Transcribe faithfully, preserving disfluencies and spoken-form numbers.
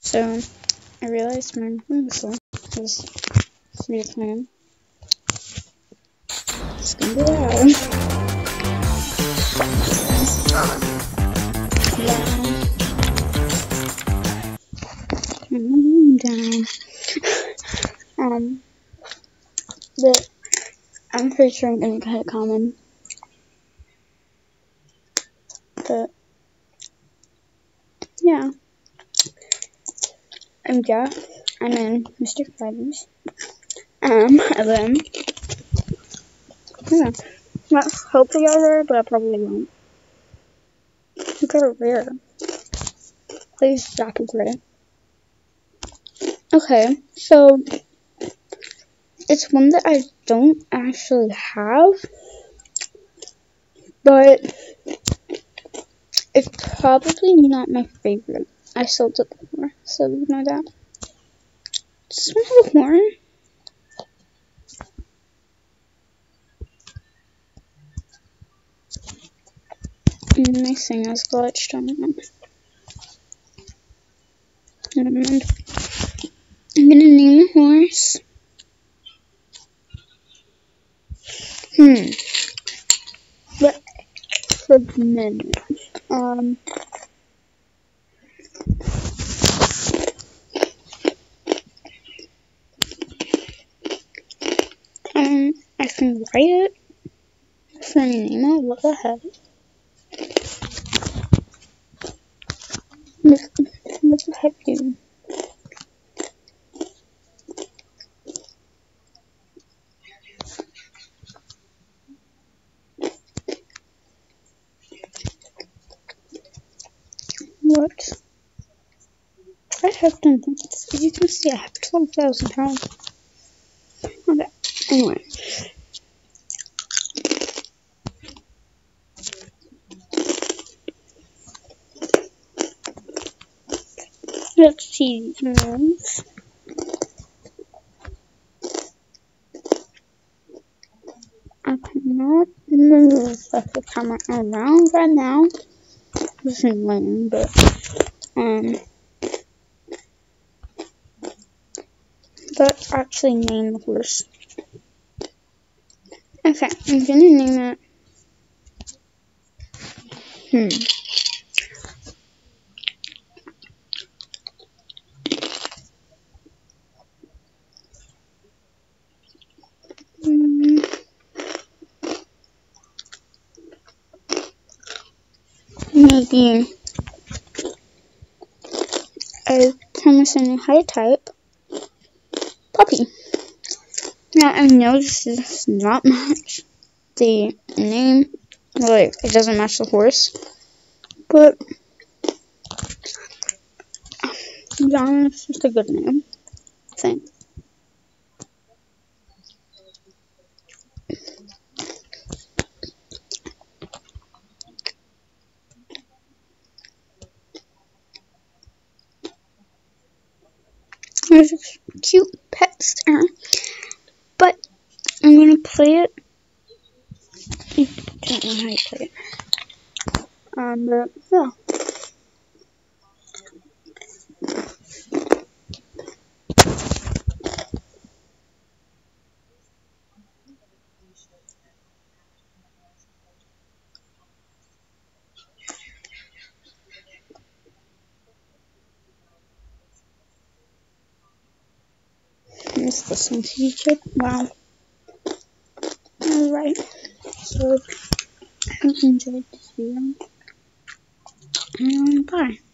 So, I realized my whistle was three time. It's gonna be loud. I'm down. um, but I'm pretty sure I'm gonna cut it common. But, yeah. I'm Jeff. I'm in Mister Fighters. Um, and then, yeah. Well, hopefully I'll rare, but I probably won't. You got a rare. Please drop a rare. Okay, so it's one that I don't actually have, but it's probably not my favorite. I sold it before, so you know that. Does this one have a horn? Mm, my thing has glitched on it. Never mind. I'm gonna name the horse. Hmm. But for a minute. Um. Um. I can write it. For Nemo. What the heck? What, what the heck, dude? What? I have done this. As you can see, I have twelve thousand pounds. Okay, anyway. Let's see these moves. I cannot move the camera around right now. This is lame, but, um, let's actually name the horse. Okay, I'm gonna name it, hmm. Mm, maybe a promising high type puppy. Now, I know this does not match the name, like, it doesn't match the horse, but, to be honest, it's just a good name, I think. There's a cute pet star, but I'm gonna play it. I don't know how you play it. Um, but yeah. I missed this on YouTube. Wow. Alright. So, I hope you enjoyed this video. And bye.